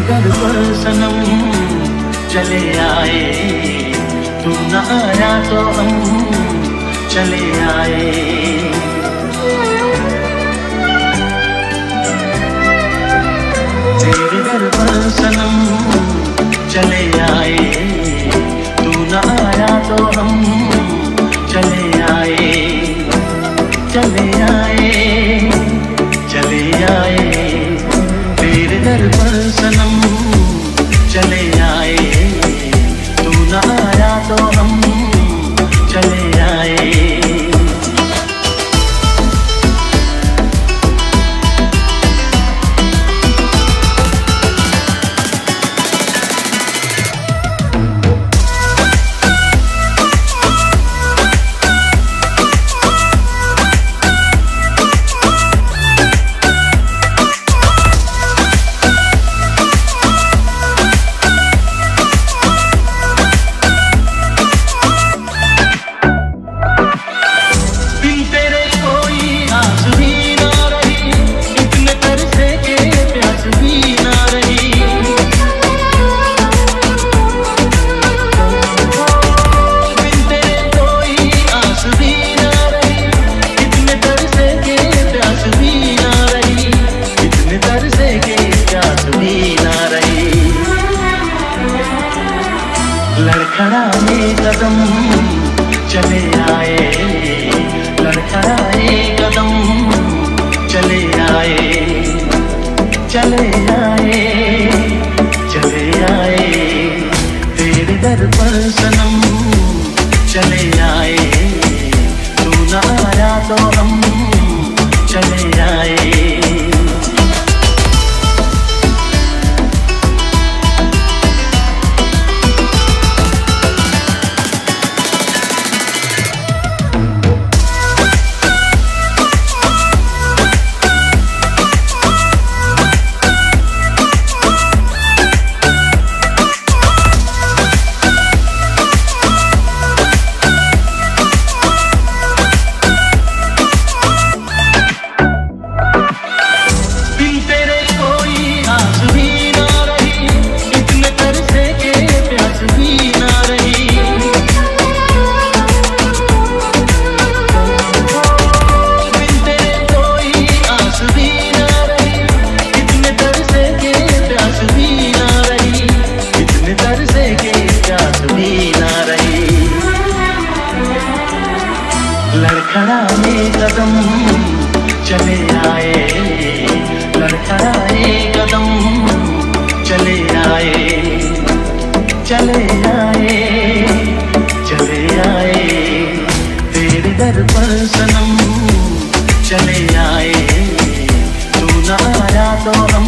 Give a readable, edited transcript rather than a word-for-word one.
दर पर सनम चले आए, तू न आया तो हम चले आए। तेरे दर पर सनम चले आए, तू न आया तो हम चले आए, चले आए, चले आए। तेरे दर पर सनम चले आए, तू न आया तो हम चले आए। लड़खड़ाए कदम चले आए, लड़खड़ाए कदम चले आए, चले आए, चले आए। तेरे दर पर सनम चले आए, तू न आया तो हम चले आए। लड़खड़ाए कदम चले आए, लड़खड़ाए कदम चले आए, चले आए, चले आए। तेरे दर पर सनम चले आए, तू न आया तो